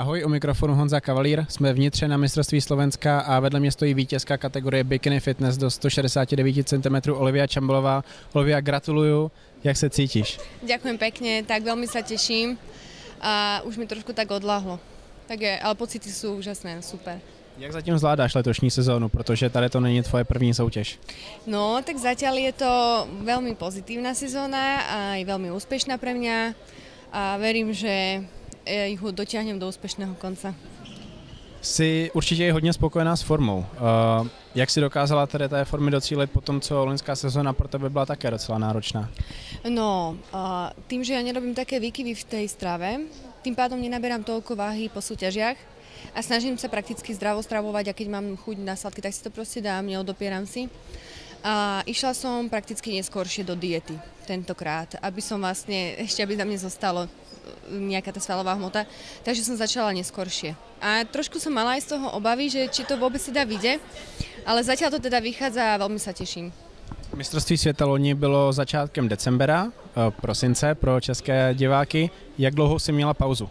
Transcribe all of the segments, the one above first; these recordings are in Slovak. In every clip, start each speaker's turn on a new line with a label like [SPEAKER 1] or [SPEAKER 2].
[SPEAKER 1] Ahoj, u mikrofonu Honza Kavalír, jsme vnitře na mistrovství Slovenska a vedle mě stojí vítězka kategorie Bikini Fitness do 169 cm Olivia Čambelová. Olivia, gratuluju, jak se cítíš?
[SPEAKER 2] Ďakujem pekne, tak veľmi sa teším a už mi trošku tak odláhlo. Ale pocity sú úžasné, super.
[SPEAKER 1] Jak zatím zvládáš letošní sezónu, protože tady to není tvoje první soutěž?
[SPEAKER 2] No, tak zatiaľ je to veľmi pozitívna sezóna a je veľmi úspešná pre mňa a verím, že ich dotiahnem do úspešného konca.
[SPEAKER 1] Jsi určitě hodně spokojená s formou. Jak si dokázala tedy té formy docílit po tom, co loňská sezóna pro tebe byla také docela náročná?
[SPEAKER 2] No, tým, že ja nerobím také výkyvy v tej strave, tým pádom nenaberám toľko váhy po súťažiach a snažím sa prakticky zdravo stravovať a keď mám chuť na sladké, tak si to proste dám, neodopieram si. A išla som prakticky neskôršie do diety tentokrát, aby som vlastne, ešte aby na mne zostalo nejaká tá svalová hmota, takže som začala neskôršie. A trošku som mala aj z toho obavy, že či to vôbec teda vyjde, ale zatiaľ to teda vychádza a veľmi sa teším.
[SPEAKER 1] Mistrovství světa loni bylo začátkem decembra, prosince pro české diváky. Jak dlouho jsi měla pauzu?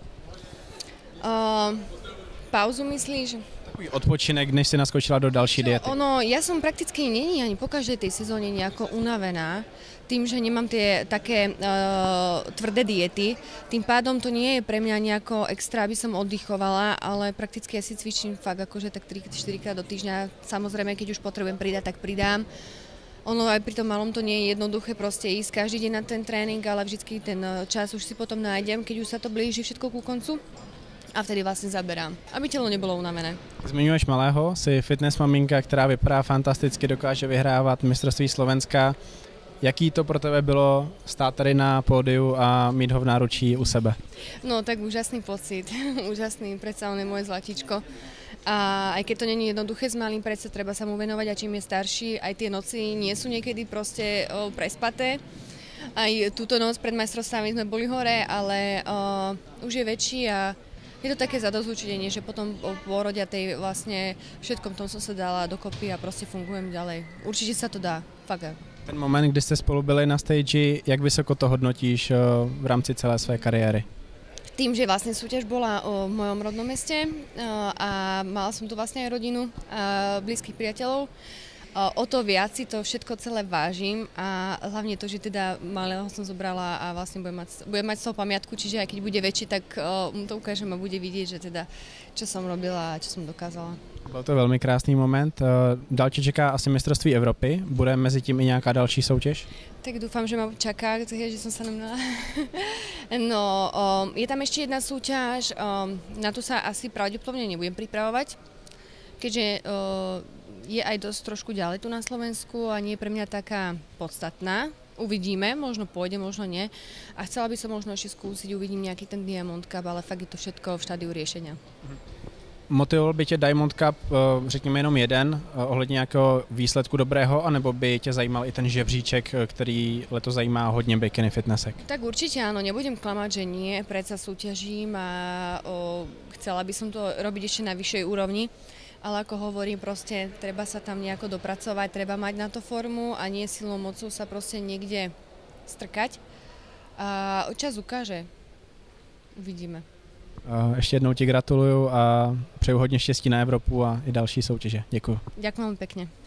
[SPEAKER 2] Pauzu myslíš?
[SPEAKER 1] Takový odpočinek, než si naskočila do další diety.
[SPEAKER 2] Ja som prakticky není ani po každej tej sezóne nejako unavená, tým, že nemám tie také tvrdé diety. Tým pádom to nie je pre mňa nejako extra, aby som oddychovala, ale prakticky ja si cvičím fakt akože tak 3-4 krát do týždňa. Samozrejme, keď už potrebujem pridať, tak pridám. Ono aj pri tom malom to nie je jednoduché proste ísť každý deň na ten tréning, ale vždycky ten čas už si potom nájdem, keď už sa to blíži všetko ku koncu. A vtedy vlastně zaberám, aby tělo nebylo unavené.
[SPEAKER 1] Zmiňuješ malého, jsi fitness maminka, která vypadá fantasticky, dokáže vyhrávat mistrovství Slovenska. Jaký to pro tebe bylo stát tady na pódiu a mít ho v náručí u sebe?
[SPEAKER 2] No tak úžasný pocit, úžasný, predsa on je moje zlatíčko. A aj keď to není jednoduché s malým, predsa treba sa mu venovať a čím je starší, aj tie noci nie sú niekedy proste prespaté. Aj túto noc pred majstrovstvami sme boli hore, ale už je väčší a je to také zadosťučinenie, že potom po porode tej vlastne všetkom tom som sa dala dokopy a proste fungujem ďalej. Určite sa to dá, fakt.
[SPEAKER 1] Ten moment, kdy jste spolu byli na stage, jak vysoko to hodnotíš v rámci celé své kariéry?
[SPEAKER 2] Tým, že vlastne súťaž bola v mojom rodnom meste a mala som tu vlastne aj rodinu a blízkych priateľov, o to viac si to všetko celé vážim a hlavne to, že teda malého som zobrala a vlastne budem mať z toho pamiatku, čiže aj keď bude väčší, tak mu to ukážem a bude vidieť, že teda čo som robila a čo som dokázala.
[SPEAKER 1] Byl to velmi krásný moment. Dál tě čeká asi mistrovství Evropy. Bude mezi tím i nějaká další soutěž?
[SPEAKER 2] Tak dúfam, že ma čaká, že som sa nemnala. No, je tam ešte jedna súťaž, na to sa asi pravdepodobne nebudem pripravovať, keďže je aj dosť trošku ďalej tu na Slovensku a nie je pre mňa taká podstatná. Uvidíme, možno pôjde, možno nie. A chcela by som možno ešte skúsiť, uvidím nejaký ten Diamond Cup, ale fakt je to všetko v štádiu riešenia.
[SPEAKER 1] Motivoval by tě Diamond Cup, řekněme jenom jeden, ohledně nějakého výsledku dobrého, anebo by tě zajímal i ten žebříček, který letos zajímá hodně bikini fitnessek?
[SPEAKER 2] Tak určite áno, nebudem klamať, že nie, predsa súťažím a chcela by som to robiť ešte na vyššej úrovni, ale ako hovorím, proste treba sa tam nejako dopracovať, treba mať na to formu a nie silnou mocou sa proste niekde strkať. A čas ukáže, uvidíme.
[SPEAKER 1] Ještě jednou ti gratuluju a přeju hodně štěstí na Evropu a i další soutěže. Děkuju.
[SPEAKER 2] Ďakujem pekne.